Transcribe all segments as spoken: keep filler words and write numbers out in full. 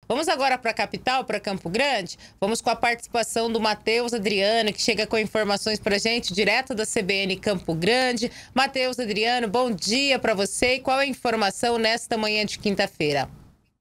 Vamos agora para a capital, para Campo Grande? Vamos com a participação do Matheus Adriano, que chega com informações para a gente, direto da C B N Campo Grande. Matheus Adriano, bom dia para você. E qual é a informação nesta manhã de quinta-feira?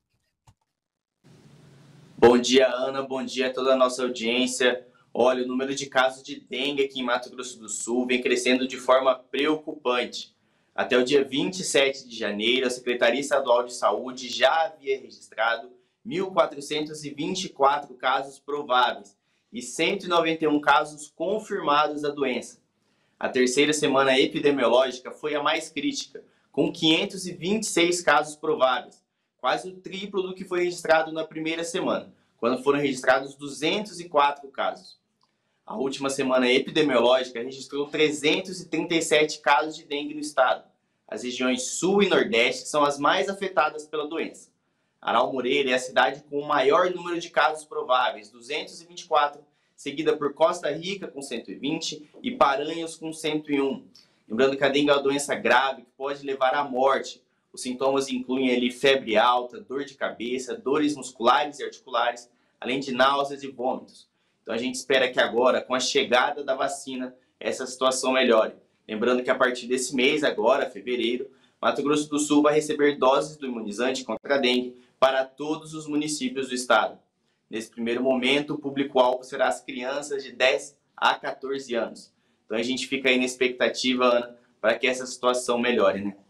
Bom dia, Ana. Bom dia a toda a nossa audiência. Olha, o número de casos de dengue aqui em Mato Grosso do Sul vem crescendo de forma preocupante. Até o dia vinte e sete de janeiro, a Secretaria Estadual de Saúde já havia registrado mil quatrocentos e vinte e quatro casos prováveis e cento e noventa e um casos confirmados da doença. A terceira semana epidemiológica foi a mais crítica, com quinhentos e vinte e seis casos prováveis, quase o triplo do que foi registrado na primeira semana, quando foram registrados duzentos e quatro casos. A última semana epidemiológica registrou trezentos e trinta e sete casos de dengue no estado. As regiões Sul e Nordeste são as mais afetadas pela doença. Aral Moreira é a cidade com o maior número de casos prováveis, duzentos e vinte e quatro, seguida por Costa Rica com cento e vinte e Paranhos com cento e um. Lembrando que a dengue é uma doença grave que pode levar à morte. Os sintomas incluem ali febre alta, dor de cabeça, dores musculares e articulares, além de náuseas e vômitos. Então a gente espera que agora, com a chegada da vacina, essa situação melhore. Lembrando que a partir desse mês, agora, fevereiro, Mato Grosso do Sul vai receber doses do imunizante contra a dengue para todos os municípios do estado. Nesse primeiro momento, o público-alvo será as crianças de dez a quatorze anos. Então a gente fica aí na expectativa, Ana, para que essa situação melhore, né?